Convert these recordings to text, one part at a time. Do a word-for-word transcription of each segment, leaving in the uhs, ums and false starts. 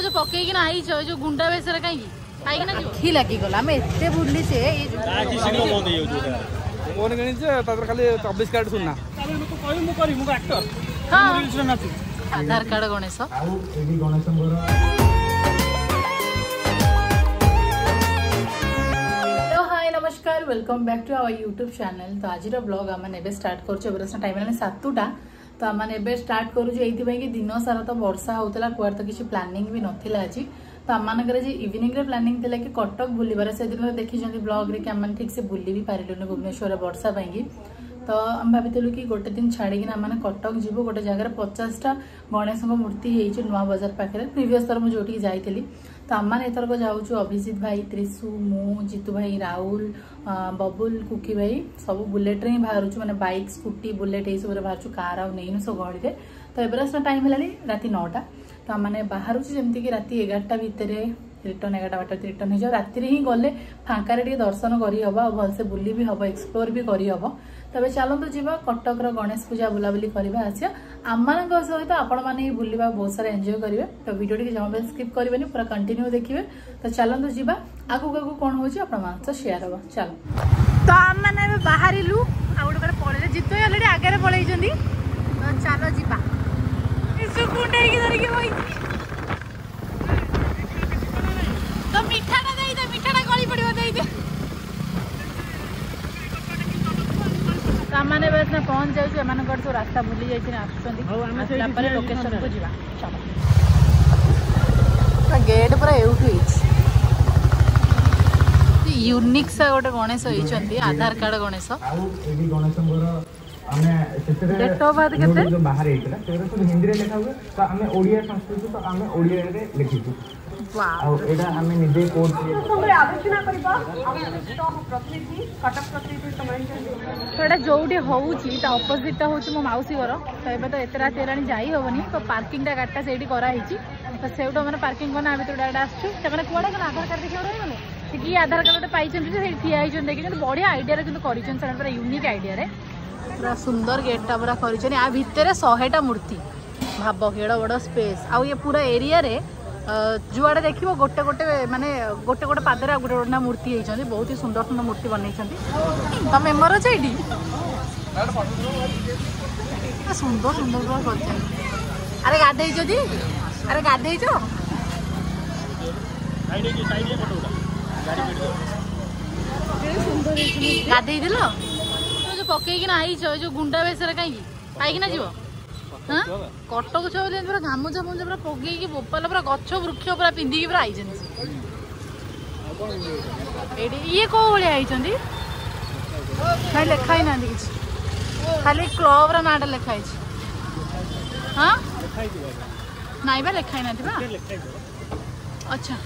जो पकई ना आई छ जो गुंडा बेसरे काई खाई ना जो खी लागी गला हम एते बुडली से ए जो ताकि सिनेमा बंद हो जो मोन गणी जे तापर खाली चौबीस कार्ड सुनना ताले लोग कहि मु करी मु एक्टर हां रील्स रे नाचू आधार कार्ड गणेश आउ एडी गणेशंगर नमस्कार welcome back to our YouTube channel. तो आज ब्लॉग आम स्टार्ट कर टाइम है सातटा तो आम स्टार्ट करूँ कि दिन सारा तो वर्षा होता कुआर तो किसी प्लानिंग भी नाला आज तो आम मानक इवनिंग रे प्लानिंग थिला कि कटक बुलबार से दिन देखी ब्लॉग रे कि आम ठीक से बुली भी पारिलुनि भुवनेश्वर वर्षा पाई तो आम भाई कि गोटे दिन छाड़िकी आम कटक जीव गोटे जगह पचासटा गणेश मूर्ति होती नुआ बजार पाखे प्रिवियस थर मुझे जाइली तो आम मैंने एथरक जाऊँ अभिजित भाई त्रिशु मु जितु भाई राहुल बबुल कुकी भाई सब बुलेट रे ही बाहर माने बाइक स्कूटी बुलेट ये सब बाहर कार आउ नहीं सब गहली तो एवरेज टाइम है राति नौटा तो आम मैंने बाहर जमती कि राति एगारटा भितर रिटर्न एगारटा बारटा रिटर्न हो जाओ राति ही गले फाँकार दर्शन करहब भलसे बुली भी हम एक्सप्लोर भी करहब तबे चलतु जीवा कटक गणेश पूजा बुलाबुली करवा आसिया आम सहित आपण मैंने बुलवा बहुत सारा एंजॉय करेंगे तो वीडियो टी जमा स्किप करेंगे पूरा कंटिन्यू देखिए तो चलतु जीवा आगु आगु कौन हो आप शेयर हम चलो तो आम मैंने बाहर गोटे पड़े जितु अलरेडी आगे पलि तो चलो जीवा तो मिठाटा दे दे मिठाटा गली पड़िबो दे दे सामाने बस ना पहुंच जाऊ एमान कर तो रास्ता भूली जाई छिन आछुंदी आसला पर लोकेशन को जीवा चलो तो गेट पर एउठी यूनिक सा गोटे गणेश होइचंती आधार कार्ड गणेश आउ एडी गणेशंगर हमें डेट ऑफ बर्थ केते जो बाहर हेतला तेरे सब हिंदी रे लिखा हुए तो हमें ओडिया संस्कृत तो हमें ओडिया रे लिखिछु वाओ और एडा हमें निजे कोड हमरे आलोचना करबा हम प्रतिनिधि कटक प्रतिनिधि समाज तो एटा जोडी होउची ता ऑपोजिट ता होउची मो माउसी घर तो एबे तो एतरा तेरानी जाई होबनी तो पार्किंग टा गाटा सेठी करा हिची तो सेउडो माने पार्किंग बना आबे तो डाडा आछू तकने कुआडे कन आधार कार्ड देखि ओडे गले कि आधार कार्ड पाइछन से ठिया आइछन देखि कि बढ़िया आईडिया रे किंतु करिछन सर पूरा यूनिक आईडिया रे पूरा सुंदर गेटा पूरा करिछन आ भितरे सौ मूर्ति भाव केड़ बड़ स्पेस आ ये पूरा एरिया रे जुआड़े देखिए गोटे गोटे माने गोटे गोटे पादरे गोटे गोटे मूर्ति होती बहुत ही सुंदर सुंदर मूर्ति बनई तो मेमोर अच्छे ये सुंदर सुंदर कर अरे गाधे दी अरे गाधे गाधे दिल जो पकईकि आई जो गुंडा बेसरे कहीं पाइकिना जीव हाँ कटक छुआ पूरा गामुछा फमुछा पूरा पगेगी बोपाल पूरा गछ वृक्ष पूरा पिंधिकी पूरा आई ये कौ भाई आई लिखाई ना कि खाली क्लब रा नाटा लिखाई हाँ नाई बा लिखाई ना अच्छा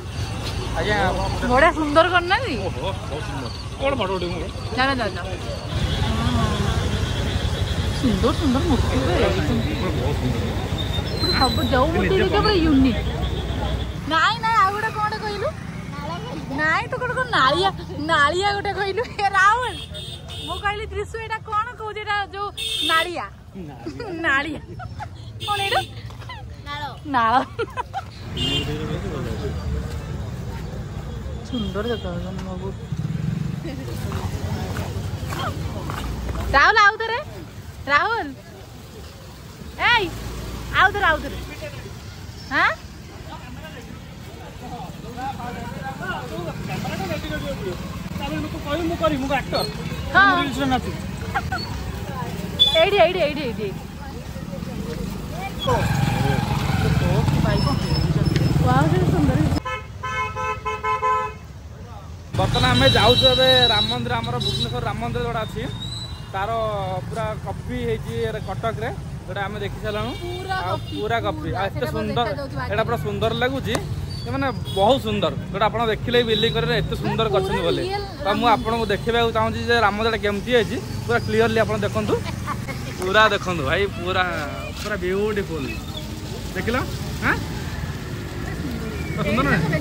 बड़ा सुंदर करना जाना जाना सुंदर सुंदर मूर्ति सब जो मूर्ति देखिए पूरा यूनिक नाई नाई आ गोटे कौन कहलु नाई तो गोटे नालिया नालिया गोटे कहलु राहुल मु कहली त्रिशु एटा कौन कहू एटा जो नालिया नालिया कौन एटा नाल सुंदर देखा राहुल आउ थे राहुल ए आउ थे आउ थे हाँ हाँ एडी एडी एडी एडी बर्तमान आम जाऊँ राम मंदिर आम भुवनेश्वर राम मंदिर जोड़ा अच्छी तार पूरा कॉपी है कटक रे जोटा आम देखी सारू पूरा कॉपी एत सुंदर एटा पूरा सुंदर लगुच मैंने बहुत सुंदर जोटा आप देखिले बिलिंग कर एत सुंदर कर तो मुझे देखा चाहूँगी राम मंदिर केमती है पूरा क्लीयरली आप देखु पूरा देखु भाई पूरा पूरा ब्यूटीफुल देख लो हाँ सुंदर ना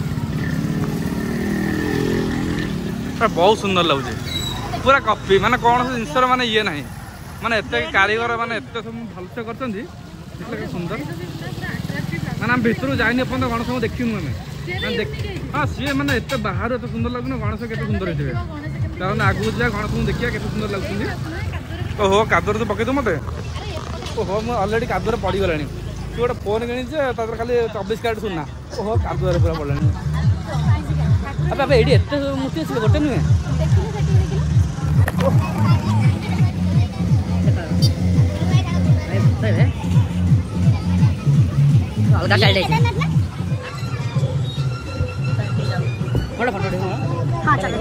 बहुत सुंदर लगुच पूरा कॉपी माने कौन से जिनस माने ये नहीं माने एत कारीगर माने एत सब भलसे कर सुंदर ମାନେ ଆମେ ଭିତରକୁ ଯାଇନି ଏପର୍ଯ୍ୟନ୍ତ ଗଣେଶ ଦେଖିନୁ ଆମେ। हाँ सी मैंने एत बाहर एत सुंदर लगुन गणेश के सुंदर होते कारण आगू जा गणेश देखिए के सुंदर लगुच ओहो कादर तो पकईद मत ओहो मुझे अलरेडी कादर पड़गला तू गोटे फोन किणी खाली चौबीस कैरेट सुना ओहो कादुआर पूरा पड़ा अब ये एत मूर्ति आस गोटे नुहे अलग फोटो फोटो हाँ चलो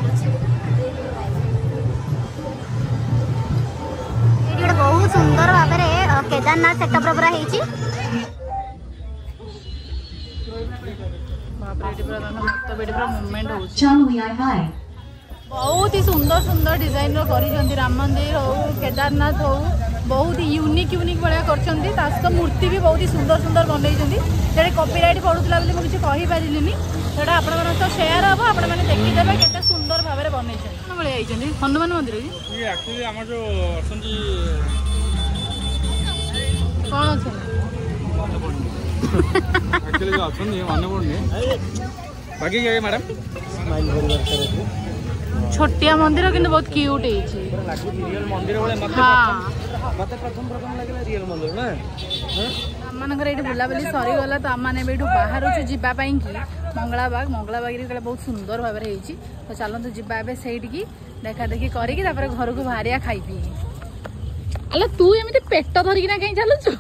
ये बहुत सुंदर भाव में केदारनाथ सेटअप पूरा होती बहुत ही सुंदर सुंदर डिजाइन कर राम मंदिर हो केदारनाथ हो बहुत ही यूनिक यूनिक भाया कर मूर्ति भी बहुत ही सुंदर सुंदर बनई जे कॉपीराइट पड़ूला मुझे किसी कहींपारे सेटा आप सेयार हम आप देखीदे के सुंदर भाव में बनई हनुमान मंदिर छोटिया मंदिर कि बहुत क्यूट आमर ये बुलाबुली सरीगला तो आम मैंने बाहर जावाई कि मंगलाबाग मंगलाबाग बहुत सुंदर भाव में होती तो चलतु जावा से देखा देखी करके घर को बाहरिया खाई पी अल तू एमती पेट धरिकी कहीं चलुचु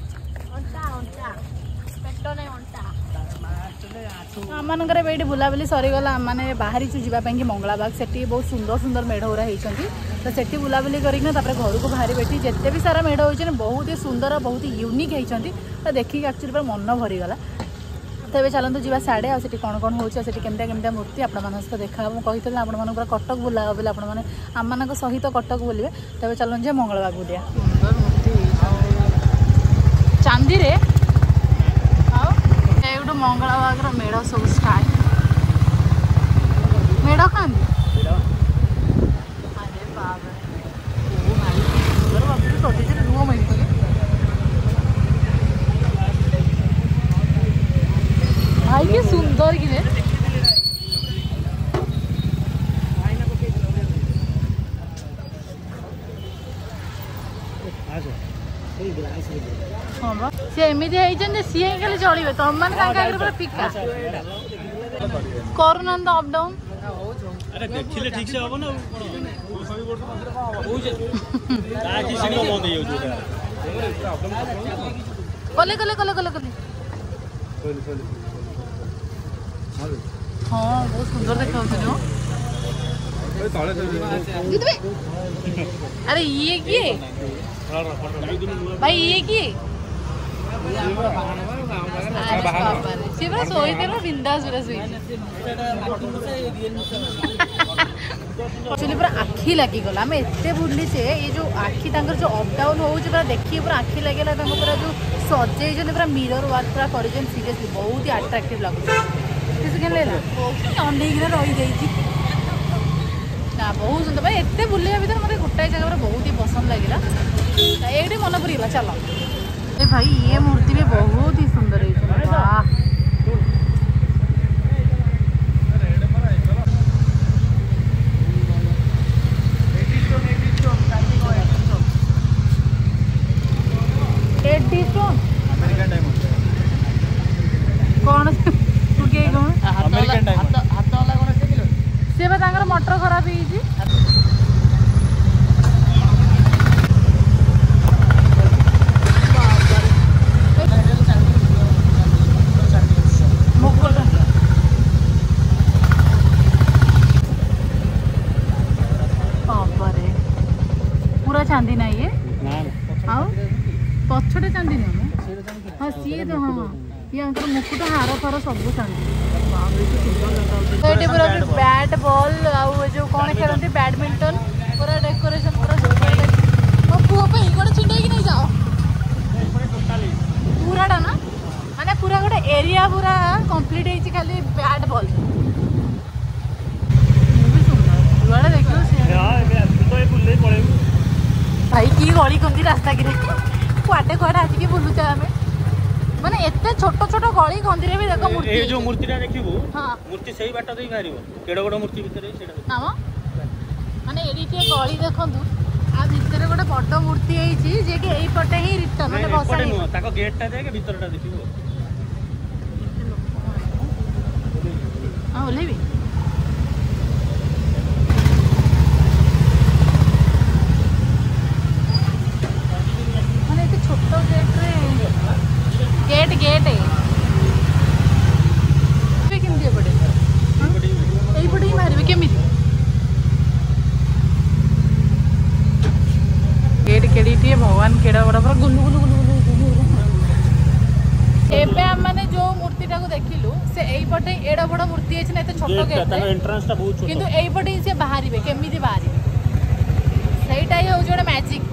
आमर ये बुलाबुली सरीगला आम मैंने बाहरी जावाई मंगलाबाग से बहुत सुंदर सुंदर मेढ़ गुरा होती तो सेठी बुलाबुली करके घर को बाहरी बैठी जिते भी सारा मेढ़ होती बहुत ही सुंदर बहुत ही यूनिक होती तो देखिए एक्चुअली पूरा मन भरीगला तो ये चलते जावा साढ़े आठ कौन कौन होती केमता केमता मूर्ति आप सहित देखा मुझे आप पूरा कटक बुला बोले आम सहित कटक बुलवे तो ये चलते मंगलबाग बुलिया सुंदर मूर्ति चांदी रे मंगलबाग मेढ़ सब स्टार्ट मेढ़ खाती अरे बाबा रुह मेढ़ भाई के सुंदर कि हाँ सी एमती होती सी खाली चलिए तुम मैंने फिका करूना तो अप डाउन देखिले ठीक से हम ना कले कले कले कले कले हाँ बहुत सुंदर देखा अरे ये किए भाई ये किए सी पूरा सोई बिंदास पूरा सोई एक्चुअली पूरा आखि लगिगला आम एत बुलीचे ये जो आखि जो अप डाउन हो देखिए पूरा आखि लगे पूरा जो सजे पूरा मिरर वर्क पूरा कर सीरियसली बहुत ही अट्राक्टिव लगुच अनेक रही ना बहुत सुंदर भाई एत बुलिया भर मतलब गोटाए जगह बहुत ही पसंद लगे ये मन पूरा चल ए भाई ये मूर्ति भी बहुत ही सुंदर है कौन सी मोटर खराब हो चांदी ना ये पछटे चांदी नहीं हाँ सी तो हाँ ये मुकुट हार फार सब चांदी पूरा बैट बॉल जो कौन खेलती बैडमिंटन पूरा डेकोरेशन पूरा मो पुओ पे गोटे छिंडे नहीं जाओ पूराटा ना माने पूरा गोटे एरिया पूरा कंप्लीट होती खाली बैट बॉल भाई की गली कमी रास्ता कि कुआटे कुआटे आसिक बुलुचे आम माने एते छोट छोट गली गंदी रे भी देखो मूर्ति ए जो मूर्तिटा देखिबू हां मूर्ति सही बाट देई मारिबो केडो बड मूर्ति भितरे सेटा हां माने एडी के गली देखंतु आ भितरे गोटे बड मूर्ति हेची जे कि एई पटे ही रिटर्न माने बसा नहीं नो ताको गेटटा देके भितरटा देखिबो हां ओले भी माने एते छोट गेट रे गेट गेट है पे केमती पड़े एई पटे ही मारबे केमिति गेट केडीटी भगवान केडा बड़ा पूरा गुलु गुलु गुलु गुलु एबे हम माने जो मूर्ति टाको देखिलु से एई पटे एडा बड़ा मूर्ति अछि ना एते छोट गेट ताको एंट्रेंस टा बहुत छोट किंतु एई पटे से बाहरीबे केमिति बाहरीबे सेईटा ही हो जोडे मैजिक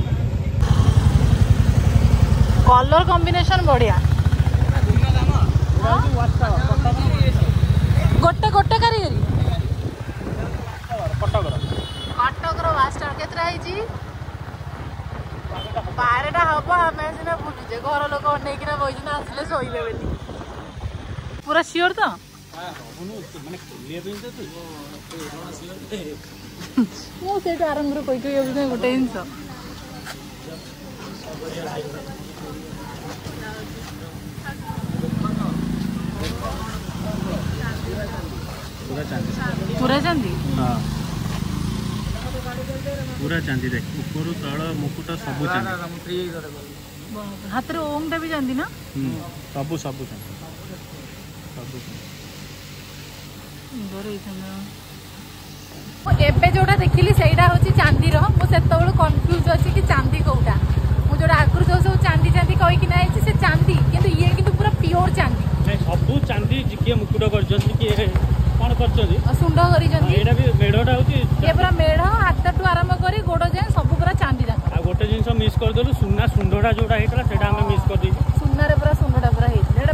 कलर कॉम्बिनेशन बढ़िया गोटे गोटे कारीगरी कटकर कटकर वास्टर केतरा हैजी बारटा हम आम सीना बुलुचे घर लोक अनेकिना बही आसले शोबे बोली पूरा सियोर तो मुझे आरंभ कही कही गोटे जिनस पूरा चांदी पूरा चांदी हां पूरा चांदी देख ऊपर तळ मुकुट सब चांदी हाथ रे ओम टा भी चांदी ना सब सब चांदी सब एबे जोड़ा देखिली सेटा होची चांदी रो मु सेतबेल कंफ्यूज अछि कि चांदी कोउटा मु जोड़ा आगुर जो सब चांदी चांदी कहि कि नै से चांदी किंतु ये किंतु पूरा प्योर चांदी नै सब चांदी जिके मुकुट करजन कि कोन करजन सुंड करी जंदी एडा भी मेढोटा होची ये पूरा मेढ हाथ टू आरंभ करी गोड़ जाय सब पूरा चांदी दा आ गोटे जिंस मिस कर देलु सुना सुंडोटा जोटा हेतला सेटा हम मिस कर दी सुना रे पूरा सुंडोटा पूरा हेत एडा